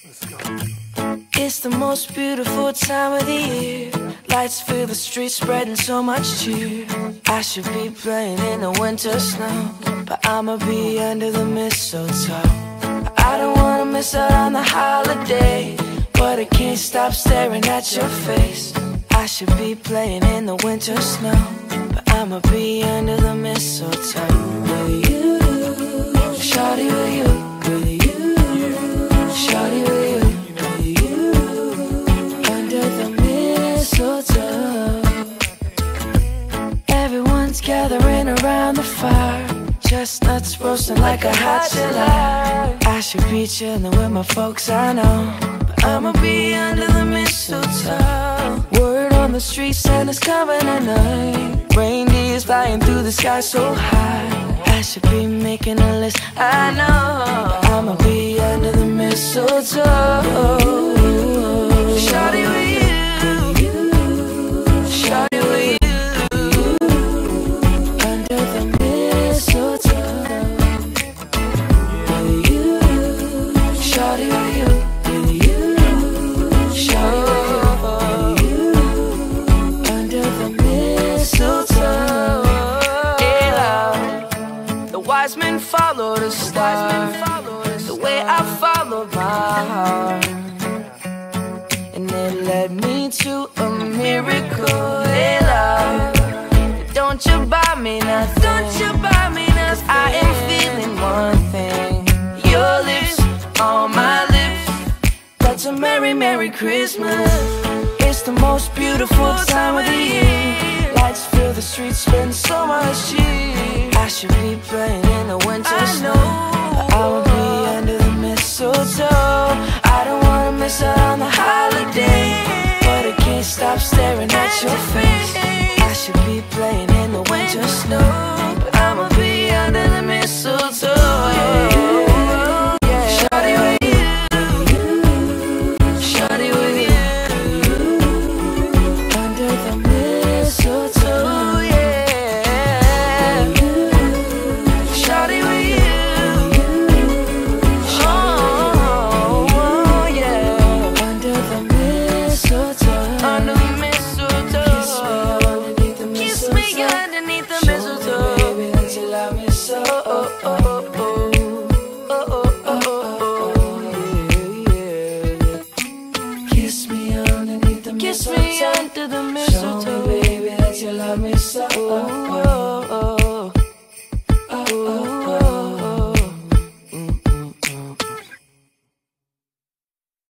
Let's go. It's the most beautiful time of the year. Lights fill the streets, spreading so much cheer. I should be playing in the winter snow, but I'ma be under the mistletoe. I don't wanna miss out on the holiday, but I can't stop staring at your face. I should be playing in the winter snow, but I'ma be under the mistletoe. With you, shawty, with you, with you, shawty, with you, with you, under the mistletoe. Everyone's gathering around the fire, chestnuts roasting like a hot July. I should be chilling with my folks, I know, but I'ma be under the mistletoe. Word on the street, Santa's coming tonight. Reindeer's flying through the sky so high. I should be making a list, I know, but I'ma be under the mistletoe. Shawty with you, shawty with you, under the mistletoe. With you, shawty with you, with you, shawty with you, under the mistletoe. Yeah, the wise men followed the star, the way I followed my heart, and it led me to a miracle. Hey, love, don't you buy me nothing, don't you buy me nothing. I am feeling one thing, your lips on my lips. That's a merry, merry Christmas. It's the most beautiful time of the year. Lights fill the streets, spend so much cheer. I should be playing in the winter snow, but I will be under the mistletoe. I don't wanna miss out on the holiday, but I can't stop staring at your face. I should be playing in the winter snow, but I'ma be under the mistletoe. Yeah. Shawty with you, shawty with you, under the mistletoe. Yeah. Shawty with you, oh yeah, under the mistletoe. Under the mistletoe. Kiss me underneath the mistletoe. Show me, baby, that you love me so. Oh, oh, oh, oh. Oh, oh, oh, oh, yeah. Kiss me underneath the mistletoe. Kiss me under the mistletoe. Show me, baby, that you love me so.